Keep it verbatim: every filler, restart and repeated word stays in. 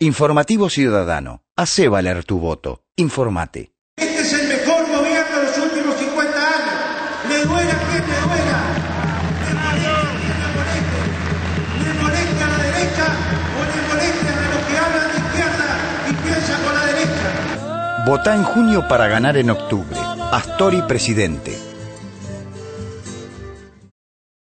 Informativo Ciudadano. Hacé valer tu voto. Informate. Este es el mejor gobierno de los últimos cincuenta años. Le duela a quien le duela. Le moleste, le moleste a la derecha o le moleste a los que hablan de izquierda y piensan con la derecha. Votá en junio para ganar en octubre. Astori presidente.